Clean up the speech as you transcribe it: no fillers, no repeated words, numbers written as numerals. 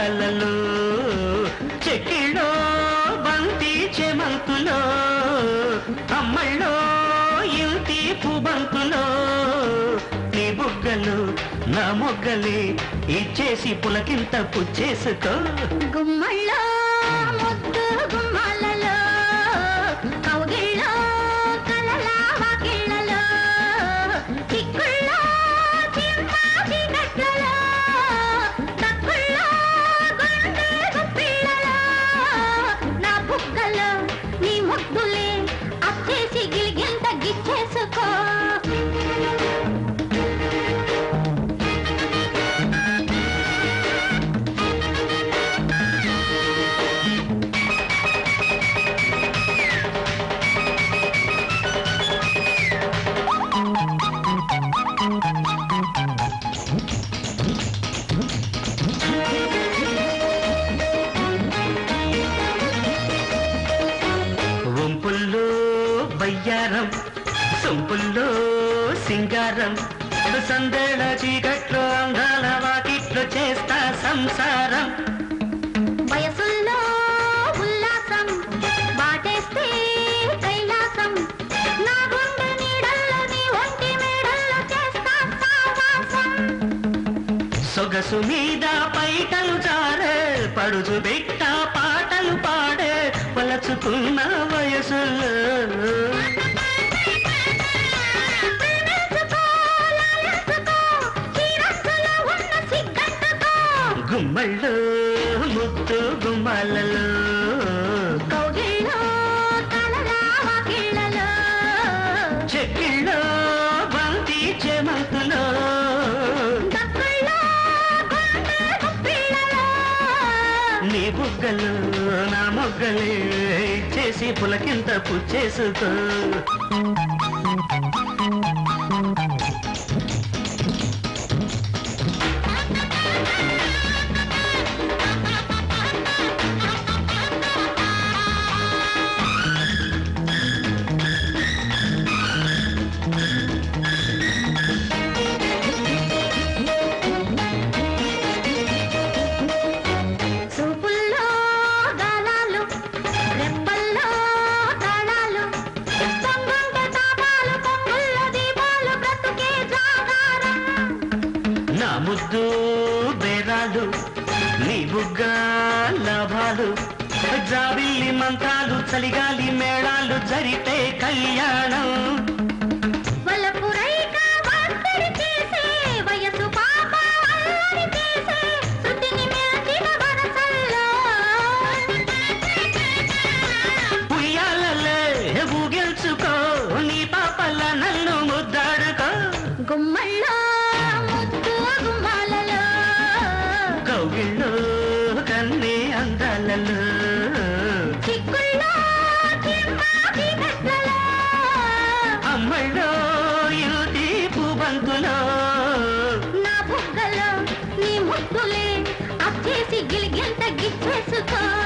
అందాలలో చెక్కిళ్ళో బంతి చెమంతులో అమ్మళ్ళో ఇంటి పుబంతులో నీ బుగ్గలు నా మొగ్గలే ఇచ్చేసి పులకింత పుచ్చేసుకో గుమ్మళ్ళో ముద్దు గుమ్మాలలో కౌగిళ్ళో కలలా వాకిళ్ళలో చిక్కుళ్ళో చింపాచి గట్లలో తక్కుళ్ళో గుండె గుప్పిళ్ళలో నా బుగ్గలో నీ ముద్దులే అచ్చేసి గిలిగింత గిచ్చేసుకో వంపుల్లో బయ్యారం సొంపుల్లో సింగారం సందేళ చీకట్లో అందాల వాకిట్లో చేస్తా సంసారం వయసుల్లో ఉల్లాసం బాటేస్తే కైలాసం నా గుండె నీడల్లో నీ ఒంటి మేడల్లో చేస్తా సావాసం సొగసు మీద పైటలు జారే పడుచు బిట్ట పాటలు పాడే పలచుకున్న వయసులో గుమ్మళ్ళు ముద్దు గుమ్మాలలో కౌగిళ్ళో కలలా వాకిళ్ళలో చెక్కిళ్ళో బంతి చెమంతులో తక్కుళ్ళో గుండె గుప్పిళ్ళలో నీ బుగ్గలు నా మొగ్గలే చేసి పులకింత పుచ్చేసుకో చూపుల్లో గాలాలు రెప్పల్లో తాళాలు పొంగుంటే తాపాలు పొంగుల్లో దీపాలు బ్రతుకే జాగారం నా ముద్దు బేరాలు నీ బుగ్గ లాభాలు జాబిల్లి మంత్రాలు చలిగాలి మేళాలు జరిపే కళ్యాణం వలపు రైక వార్తడి చేసే వయసు పాప అల్లరి చేసే శృతిని మెల్చిన వరసల్లో ఉయ్యాలలే ఊగిల్చుకో నీ పాపల నన్ను ముద్దాడుకో గుమ్మళ్ళో ముద్దు గుమ్మాలలో కౌగిళ్ళు కన్నీ అందాలలో చిక్కుళ్ళో చింపాచి గట్లలో అమ్మళ్ళో ఇంటి పుబంతులో నా బుగ్గలో నీ ముద్దులే అచ్చేసి గిలిగింత గిచ్చేసుకో